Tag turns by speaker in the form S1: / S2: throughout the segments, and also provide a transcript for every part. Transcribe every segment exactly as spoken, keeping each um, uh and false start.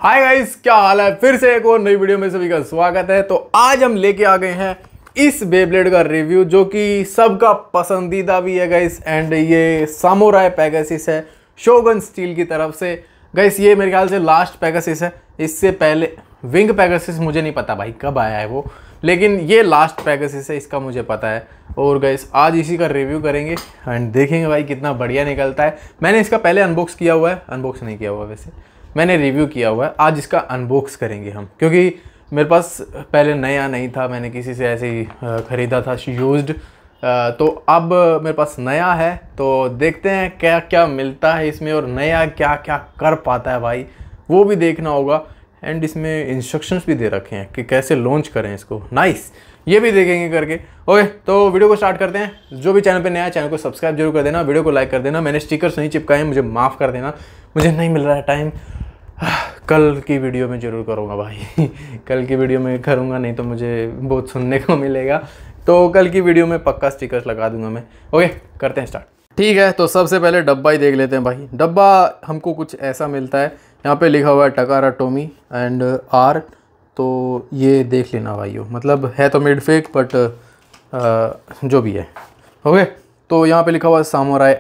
S1: Hi guys, क्या हाल है। फिर से एक और नई वीडियो में सभी का स्वागत है। तो आज हम लेके आ गए हैं इस बेब्लेड का रिव्यू, जो कि सबका पसंदीदा भी है गाइस। एंड ये सामुराई पेगासस है शोगन स्टील की तरफ से। गाइस ये मेरे ख्याल से लास्ट पेगासस है। इससे पहले विंग पेगासस मुझे नहीं पता भाई कब आया है वो, लेकिन ये लास्ट पेगासस है, इसका मुझे पता है। और गाइस आज इसी का रिव्यू करेंगे एंड देखेंगे भाई कितना बढ़िया निकलता है। मैंने इसका पहले अनबॉक्स किया हुआ है, अनबॉक्स नहीं किया हुआ वैसे, मैंने रिव्यू किया हुआ है। आज इसका अनबॉक्स करेंगे हम, क्योंकि मेरे पास पहले नया नहीं था, मैंने किसी से ऐसे ही ख़रीदा था यूज्ड। तो अब मेरे पास नया है, तो देखते हैं क्या क्या मिलता है इसमें और नया क्या क्या कर पाता है भाई, वो भी देखना होगा। एंड इसमें इंस्ट्रक्शंस भी दे रखे हैं कि कैसे लॉन्च करें इसको। नाइस, ये भी देखेंगे करके। ओके, तो वीडियो को स्टार्ट करते हैं। जो भी चैनल पे नया है चैनल को सब्सक्राइब जरूर कर देना, वीडियो को लाइक कर देना। मैंने स्टिकर्स नहीं चिपकाए हैं, मुझे माफ़ कर देना, मुझे नहीं मिल रहा है टाइम। कल की वीडियो में ज़रूर करूँगा भाई कल की वीडियो में करूँगा, नहीं तो मुझे बहुत सुनने को मिलेगा। तो कल की वीडियो में पक्का स्टिकर्स लगा दूंगा मैं। ओके, करते हैं स्टार्ट। ठीक है, तो सबसे पहले डब्बा ही देख लेते हैं भाई। डब्बा हमको कुछ ऐसा मिलता है, यहाँ पे लिखा हुआ है टकारा टोमी एंड आर। तो ये देख लेना भाइयों, मतलब है तो मिड फेक बट जो भी है। ओके, तो यहाँ पे लिखा हुआ है सामुराई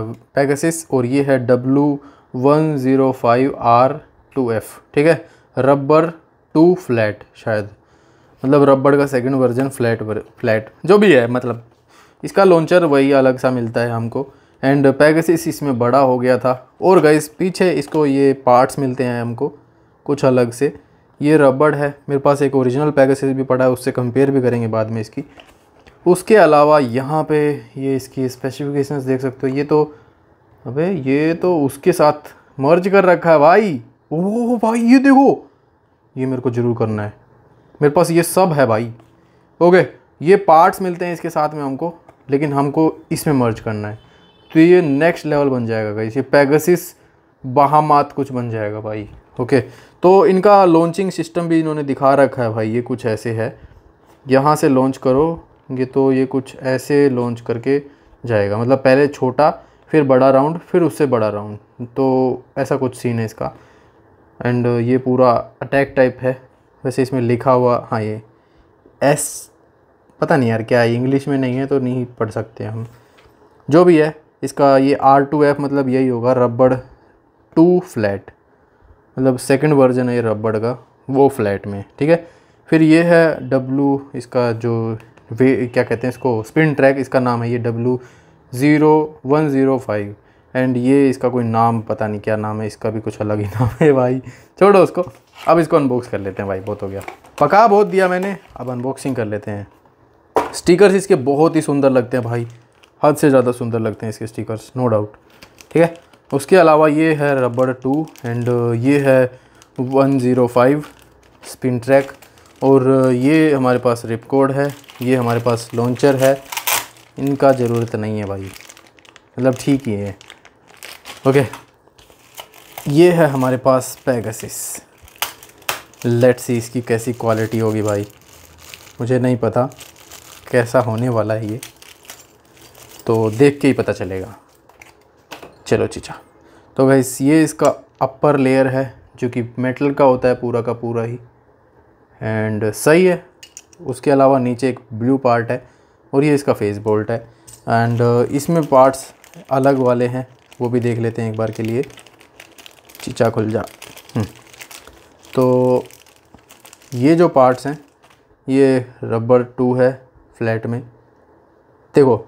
S1: पेगासस और ये है W one zero five R two F. ठीक है, रबर टू फ्लैट, शायद मतलब रबड़ का सेकंड वर्जन, फ्लैट फ्लैट जो भी है। मतलब इसका लॉन्चर वही अलग सा मिलता है हमको। एंड पेगासस इसमें बड़ा हो गया था। और गाइस पीछे इसको ये पार्ट्स मिलते हैं हमको कुछ अलग से। ये रबड़ है, मेरे पास एक ओरिजिनल पेगासस भी पड़ा है, उससे कंपेयर भी करेंगे बाद में इसकी। उसके अलावा यहाँ पे ये इसकी स्पेसिफिकेशंस देख सकते हो। ये तो अबे ये तो उसके साथ मर्ज कर रखा है भाई। ओह भाई ये देखो, ये मेरे को ज़रूर करना है, मेरे पास ये सब है भाई। ओके, ये पार्ट्स मिलते हैं इसके साथ में हमको, लेकिन हमको इसमें मर्ज करना है। तो ये नेक्स्ट लेवल बन जाएगा गाइस, ये पेगासस बहामात कुछ बन जाएगा भाई। ओके, तो इनका लॉन्चिंग सिस्टम भी इन्होंने दिखा रखा है भाई। ये कुछ ऐसे है, यहाँ से लॉन्च करोगे तो ये कुछ ऐसे लॉन्च करके जाएगा, मतलब पहले छोटा फिर बड़ा राउंड फिर उससे बड़ा राउंड, तो ऐसा कुछ सीन है इसका। एंड ये पूरा अटैक टाइप है। वैसे इसमें लिखा हुआ, हाँ ये एस पता नहीं यार क्या है, इंग्लिश में नहीं है तो नहीं पढ़ सकते हम, जो भी है। इसका ये आर टू एफ मतलब यही होगा, रबड़ टू फ्लैट, मतलब सेकंड वर्जन है ये रबड़ का, वो फ्लैट में। ठीक है, फिर ये है डब्लू, इसका जो वे क्या कहते हैं इसको, स्पिन ट्रैक, इसका नाम है ये W zero one zero five. And ये इसका कोई नाम पता नहीं क्या नाम है, इसका भी कुछ अलग ही नाम है भाई, छोड़ो उसको। अब इसको अनबॉक्स कर लेते हैं भाई, बहुत हो गया, पका बहुत दिया मैंने, अब अनबॉक्सिंग कर लेते हैं। स्टिकर्स इसके बहुत ही सुंदर लगते हैं भाई, हद से ज़्यादा सुंदर लगते हैं इसके स्टिकर्स, नो डाउट। ठीक है, उसके अलावा ये है रबड़ टू एंड ये है one zero five spin track. और ये हमारे पास रिप कोड है, ये हमारे पास लॉन्चर है। इनका ज़रूरत नहीं है भाई, मतलब ठीक ही है। ओके, ये है हमारे पास पेगासस। लेट्स सी इसकी कैसी क्वालिटी होगी भाई, मुझे नहीं पता कैसा होने वाला है ये, तो देख के ही पता चलेगा। चलो चीचा, तो गाइस ये इसका अपर लेयर है जो कि मेटल का होता है पूरा का पूरा ही, एंड सही है। उसके अलावा नीचे एक ब्लू पार्ट है और ये इसका फेस बोल्ट है। एंड इसमें पार्ट्स अलग वाले हैं, वो भी देख लेते हैं एक बार के लिए। चीचा खुल जा। तो ये जो पार्ट्स हैं ये रबर टू है फ्लैट में। देखो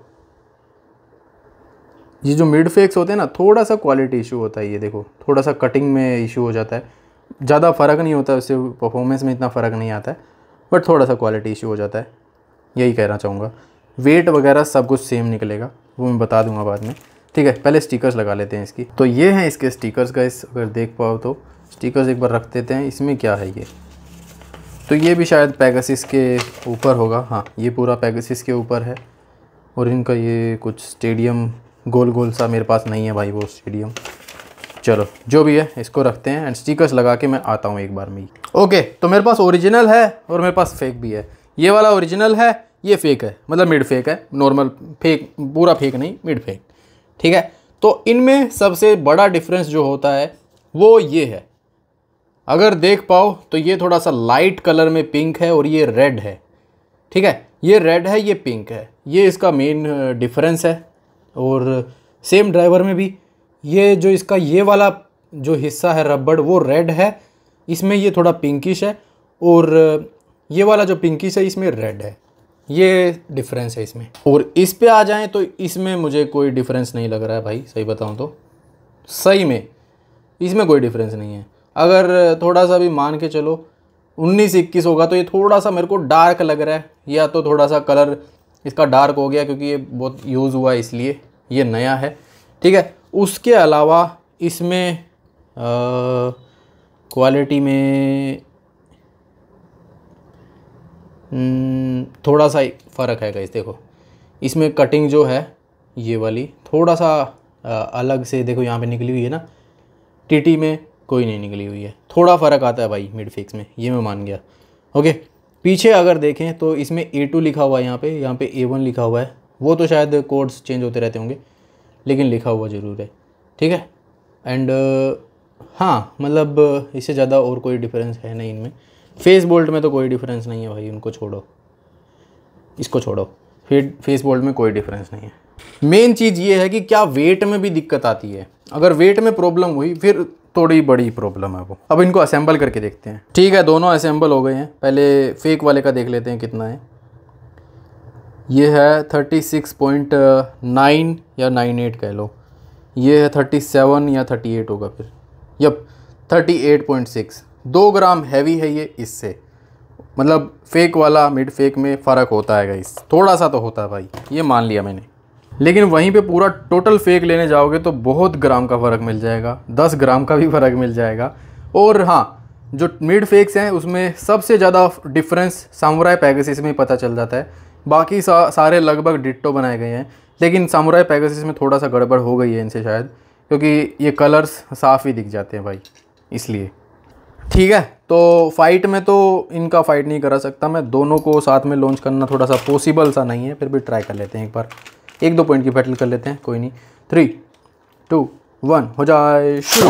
S1: ये जो मिड फेक्स होते हैं ना, थोड़ा सा क्वालिटी इशू होता है, ये देखो थोड़ा सा कटिंग में इशू हो जाता है, ज़्यादा फ़र्क नहीं होता है उससे, परफॉर्मेंस में इतना फ़र्क नहीं आता है, बट थोड़ा सा क्वालिटी इशू हो जाता है, यही कहना चाहूँगा। वेट वगैरह सब कुछ सेम निकलेगा, वो मैं बता दूंगा बाद में। ठीक है, पहले स्टिकर्स लगा लेते हैं इसकी। तो ये हैं इसके स्टिकर्स गाइस, अगर देख पाओ तो स्टिकर्स एक बार रख देते हैं। इसमें क्या है ये, तो ये भी शायद पेगासस के ऊपर होगा, हाँ ये पूरा पेगासस के ऊपर है। और इनका ये कुछ स्टेडियम गोल गोल सा, मेरे पास नहीं है भाई वो स्टेडियम, चलो जो भी है इसको रखते हैं। एंड स्टिकर्स लगा के मैं आता हूँ एक बार में ही। ओके, तो मेरे पास ओरिजिनल है और मेरे पास फेक भी है। ये वाला ओरिजिनल है, ये फेक है, मतलब मिड फेक है, नॉर्मल फेक, पूरा फेक नहीं, मिड फेक। ठीक है, तो इनमें सबसे बड़ा डिफरेंस जो होता है वो ये है, अगर देख पाओ तो ये थोड़ा सा लाइट कलर में पिंक है और ये रेड है, ठीक है। ये रेड है, ये पिंक है, ये इसका मेन डिफरेंस है। और सेम ड्राइवर में भी ये जो इसका ये वाला जो हिस्सा है रबड़ वो रेड है, इसमें ये थोड़ा पिंकिश है, और ये वाला जो पिंकिश है इसमें रेड है, ये डिफरेंस है इसमें। और इस पे आ जाएं तो इसमें मुझे कोई डिफरेंस नहीं लग रहा है भाई, सही बताऊं तो सही में इसमें कोई डिफरेंस नहीं है। अगर थोड़ा सा भी मान के चलो उन्नीस इक्कीस होगा तो ये थोड़ा सा मेरे को डार्क लग रहा है, या तो थोड़ा सा कलर इसका डार्क हो गया क्योंकि ये बहुत यूज़ हुआ है इसलिए ये नया है, ठीक है। उसके अलावा इसमें क्वालिटी में थोड़ा सा फ़र्क है गाइस। देखो इसमें कटिंग जो है ये वाली थोड़ा सा आ, अलग से देखो यहाँ पे निकली हुई है ना, टीटी में कोई नहीं निकली हुई है, थोड़ा फ़र्क आता है भाई मिड फिक्स में, ये मैं मान गया। ओके, पीछे अगर देखें तो इसमें ए टू लिखा हुआ है, यहाँ पे यहाँ पे ए वन लिखा हुआ है, वो तो शायद कोड्स चेंज होते रहते होंगे लेकिन लिखा हुआ ज़रूर है, ठीक है। एंड हाँ मतलब इससे ज़्यादा और कोई डिफरेंस है नहीं इनमें। फेस बोल्ट में तो कोई डिफरेंस नहीं है भाई, उनको छोड़ो, इसको छोड़ो, फिर फेस बोल्ट में कोई डिफरेंस नहीं है। मेन चीज़ ये है कि क्या वेट में भी दिक्कत आती है, अगर वेट में प्रॉब्लम हुई फिर थोड़ी बड़ी प्रॉब्लम है वो। अब इनको असेंबल करके देखते हैं, ठीक है। दोनों असेंबल हो गए हैं, पहले फेक वाले का देख लेते हैं कितना है। ये है थर्टी सिक्स पॉइंट नाइन या नाइन एट कह लो, ये है थर्टी सेवन या थर्टी एट होगा फिर, yup thirty eight point six. दो ग्राम हैवी है ये इससे, मतलब फेक वाला मिड फेक में फ़र्क होता है गाइस, थोड़ा सा तो होता है भाई, ये मान लिया मैंने। लेकिन वहीं पे पूरा टोटल फेक लेने जाओगे तो बहुत ग्राम का फ़र्क मिल जाएगा, दस ग्राम का भी फ़र्क मिल जाएगा। और हाँ, जो मिड फेक्स हैं उसमें सबसे ज़्यादा डिफरेंस सामुराई पेगासस में पता चल जाता है, बाकी सा, सारे लगभग डिट्टो बनाए गए हैं, लेकिन सामुराई पेगासस में थोड़ा सा गड़बड़ हो गई है इनसे शायद, क्योंकि ये कलर्स साफ़ ही दिख जाते हैं भाई, इसलिए। ठीक है, तो फाइट में तो इनका फाइट नहीं करा सकता मैं, दोनों को साथ में लॉन्च करना थोड़ा सा पॉसिबल सा नहीं है, फिर भी ट्राई कर लेते हैं एक बार, एक दो पॉइंट की बैटल कर लेते हैं, कोई नहीं। थ्री टू वन हो जाए शुरू।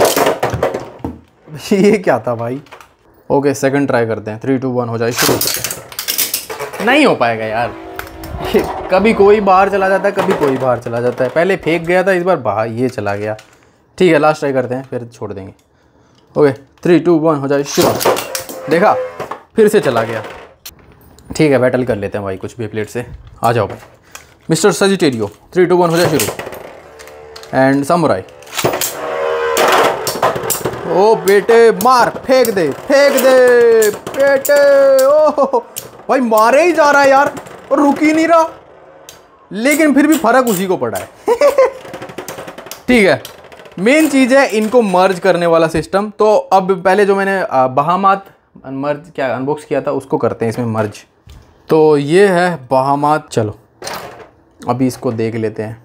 S1: ये क्या था भाई? ओके, सेकंड ट्राई करते हैं, थ्री टू वन हो जाए शुरू। नहीं हो पाएगा यार, कभी कोई बाहर चला जाता है, कभी कोई बाहर चला जाता है, पहले फेंक गया था, इस बार बाहर ये चला गया। ठीक है, लास्ट ट्राई करते हैं फिर छोड़ देंगे। ओके, थ्री टू वन हो जाए शुरू। देखा, फिर से चला गया। ठीक है, बैटल कर लेते हैं भाई कुछ भी प्लेट से, आ जाओ भाई। Mister Sagittario, three two one हो जाए शुरू। एंड सामुराई, ओ बेटे मार, फेंक दे फेंक दे बेटे। ओह भाई, मारे ही जा रहा है यार, और रुक ही नहीं रहा, लेकिन फिर भी फर्क उसी को पड़ा है। ठीक है, मेन चीज़ है इनको मर्ज करने वाला सिस्टम। तो अब पहले जो मैंने बहामात मर्ज क्या अनबॉक्स किया था उसको करते हैं इसमें मर्ज। तो ये है बहामात, चलो अभी इसको देख लेते हैं।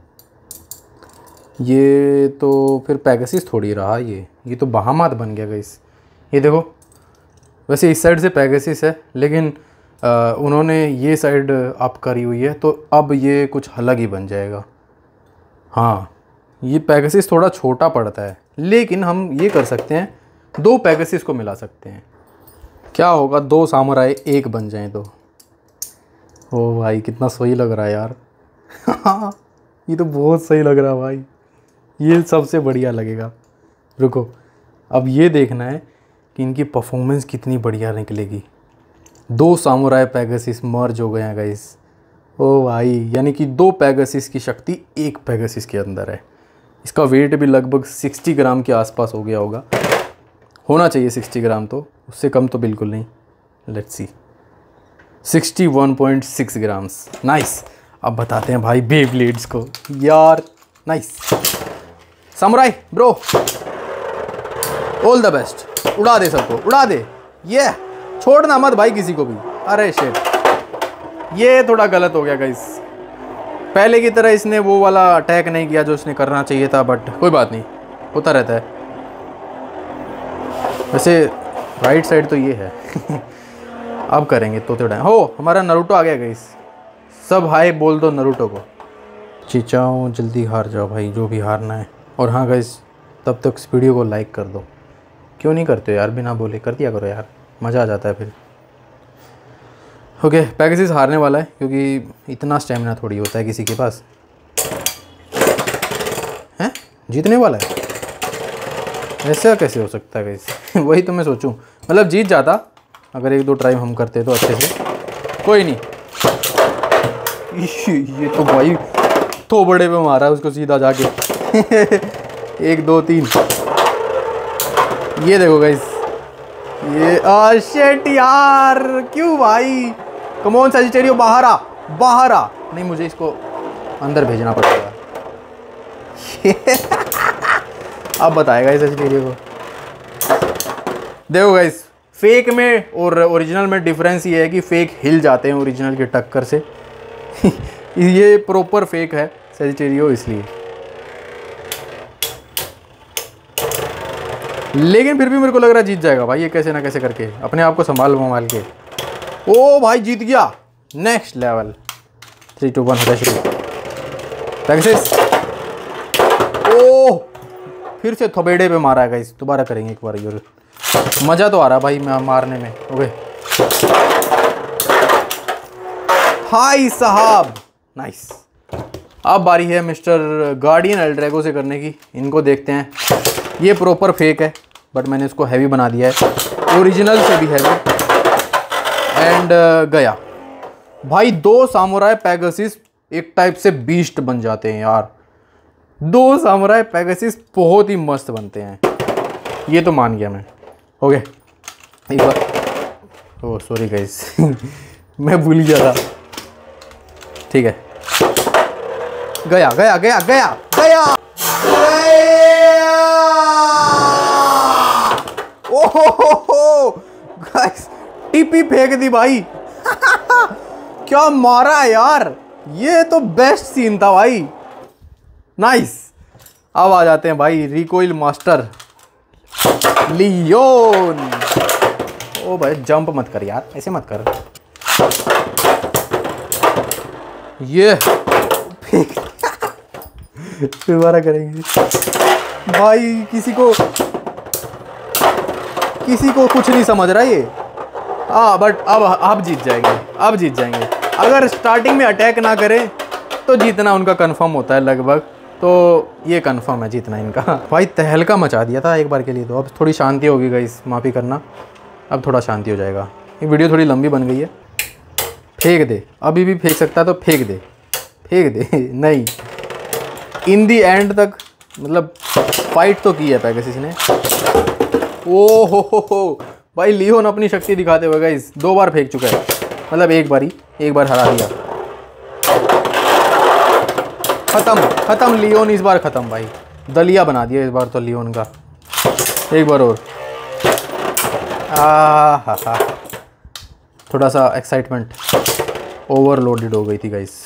S1: ये तो फिर पेगासस थोड़ी रहा, ये ये तो बहामात बन गया गाइस। ये देखो, वैसे इस साइड से पेगासस है, लेकिन आ, उन्होंने ये साइड अप करी हुई है, तो अब ये कुछ अलग ही बन जाएगा। हाँ, ये पेगासस थोड़ा छोटा पड़ता है, लेकिन हम ये कर सकते हैं, दो पेगासस को मिला सकते हैं। क्या होगा, दो सामुराई एक बन जाएं तो। ओ भाई, कितना सही लग रहा है यार। ये तो बहुत सही लग रहा है भाई, ये सबसे बढ़िया लगेगा। रुको, अब ये देखना है कि इनकी परफॉर्मेंस कितनी बढ़िया निकलेगी। दो सामुराई पेगासस मर्ज हो गए हैं गाइस। ओ भाई, यानी कि दो पेगासस की शक्ति एक पेगासस के अंदर है। इसका वेट भी लगभग साठ ग्राम के आसपास हो गया होगा, होना चाहिए साठ ग्राम, तो उससे कम तो बिल्कुल नहीं। लेट्स सी, इकसठ पॉइंट सिक्स ग्राम्स। नाइस। अब बताते हैं भाई बेब्लेड्स को यार। Nice Samurai bro, all the best, उड़ा दे सबको, उड़ा दे, ये छोड़ना मत भाई किसी को भी। अरे शिट, ये थोड़ा गलत हो गया गाइस, पहले की तरह इसने वो वाला अटैक नहीं किया जो इसने करना चाहिए था, बट कोई बात नहीं, होता रहता है। वैसे राइट साइड तो ये है। अब करेंगे तो थोड़ा हो, हमारा नरूटो आ गया गाइस। सब हाय बोल दो नरूटो को। चिचाओ जल्दी हार जाओ भाई, जो भी हारना है। और हाँ गाइस, तब तक इस वीडियो को लाइक कर दो, क्यों नहीं करते हो यार, बिना बोले कर दिया करो यार, मज़ा आ जाता है फिर। ओके पेगासस हारने वाला है क्योंकि इतना स्टेमिना थोड़ी होता है किसी के पास। हैं जीतने वाला है, ऐसा कैसे हो सकता है गाइस? वही तो मैं सोचूं, मतलब जीत जाता अगर एक दो ट्राई हम करते तो अच्छे से। कोई नहीं, ये तो भाई तो बड़े पे मारा उसको सीधा जाके। एक दो तीन, ये देखो गाइस, ये आ शिट यार, क्यों भाई? कम ऑन सजिटेरियो, बाहर आ, बाहर आ। नहीं मुझे इसको अंदर भेजना पड़ेगा। अब बताएगा इस सजिटेरियो को। देखो गाइस, फेक में और ओरिजिनल में डिफरेंस ये है कि फेक हिल जाते हैं ओरिजिनल की टक्कर से। ये प्रॉपर फेक है सजिटेरियो इसलिए, लेकिन फिर भी मेरे को लग रहा है जीत जाएगा भाई ये, कैसे ना कैसे करके अपने आप को संभाल संभाल के। ओ भाई जीत गया, next level. Three two one होता शुरू। पेगासस, ओ फिर से थोबेड़े पे मारा है गाइस, दोबारा करेंगे एक बार। ये मज़ा तो आ रहा भाई मैं मारने में। ओके हाय साहब, नाइस। अब बारी है मिस्टर गार्डियन एल्ड्रैगो से करने की। इनको देखते हैं, ये प्रॉपर फेक है बट मैंने इसको हैवी बना दिया है, ओरिजिनल से भी हैवी। एंड uh, गया भाई। दो सामुराई पेगासस एक टाइप से बीस्ट बन जाते हैं यार। दो सामुराई पेगासस बहुत ही मस्त बनते हैं, ये तो मान गया मैं। ओके एक बार, ओह सॉरी गाइस, मैं भूल गया था। ठीक है, गया गया गया गया गया, ओहो गाइस, टीपी फेंक दी भाई। क्या मारा है यार, ये तो बेस्ट सीन था भाई, नाइस। अब आ जाते हैं भाई रिकॉइल मास्टर लियोन। ओ भाई जंप मत कर यार, ऐसे मत कर। ये फेंक, दोबारा करेंगे भाई। किसी को किसी को कुछ नहीं समझ रहा ये। हाँ बट अब अब जीत जाएंगे, अब जीत जाएंगे। अगर स्टार्टिंग में अटैक ना करें तो जीतना उनका कंफर्म होता है लगभग, तो ये कंफर्म है जीतना इनका। भाई तहलका मचा दिया था एक बार के लिए, तो अब थोड़ी शांति होगी गाइस, माफ़ी करना, अब थोड़ा शांति हो जाएगा। ये वीडियो थोड़ी लंबी बन गई है। फेंक दे, अभी भी फेंक सकता तो फेंक दे, फेंक दे। नहीं, इन दी एंड तक मतलब फाइट तो की है पेगासस ने। ओ हो हो हो भाई, लियोन अपनी शक्ति दिखाते हुए गाइस दो बार फेंक चुका है, मतलब एक बार ही, एक बार हरा दिया। खत्म खत्म, लियोन इस बार खत्म भाई, दलिया बना दिया इस बार तो लियोन का। एक बार और, आ हा हा, थोड़ा सा एक्साइटमेंट ओवरलोडेड हो गई थी गाइस।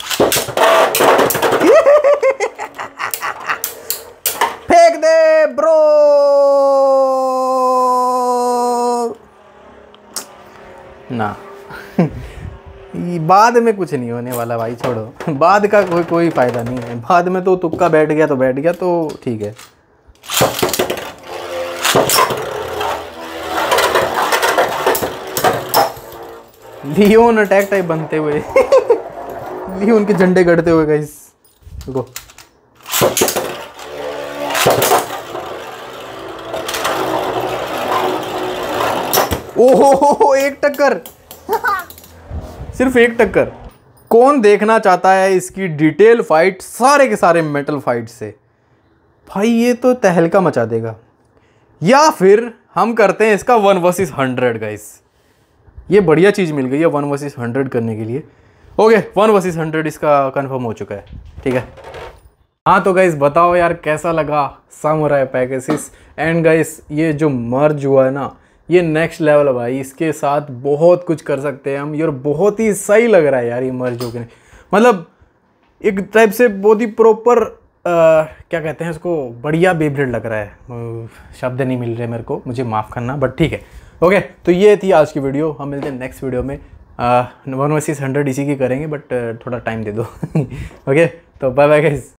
S1: फेंक दे ब्रो। ना बाद में कुछ नहीं होने वाला भाई, छोड़ो, बाद का कोई कोई फायदा नहीं है। बाद में तो तुक्का बैठ गया तो बैठ गया, तो ठीक है। लियोन अटैक टाइप बनते हुए लियोन के झंडे गड़ते हुए गाइस, देखो। ओहो एक टक्कर, सिर्फ एक टक्कर। कौन देखना चाहता है इसकी डिटेल फाइट, सारे के सारे मेटल फाइट से? भाई ये तो तहलका मचा देगा। या फिर हम करते हैं इसका वन वर्सेस हंड्रेड गाइस, ये बढ़िया चीज़ मिल गई है वन वर्सेस हंड्रेड करने के लिए। ओके वन वर्सेस हंड्रेड इसका कंफर्म हो चुका है, ठीक है। हाँ तो गाइस बताओ यार कैसा लगा सामुराई पेगासस। एंड गाइस ये जो मर्ज हुआ है ना, ये नेक्स्ट लेवल है भाई, इसके साथ बहुत कुछ कर सकते हैं हम यार। बहुत ही सही लग रहा है यार ये मर्ज होकर, मतलब एक टाइप से बहुत ही प्रॉपर क्या कहते हैं उसको, बढ़िया बेब्लेड लग रहा है। शब्द नहीं मिल रहे मेरे को, मुझे माफ़ करना, बट ठीक है। ओके तो ये थी आज की वीडियो, हम मिलते हैं नेक्स्ट वीडियो में। वन वर्सेस हंड्रेड इसी की करेंगे, बट थोड़ा टाइम दे दो। ओके तो बाय बाय गाइस।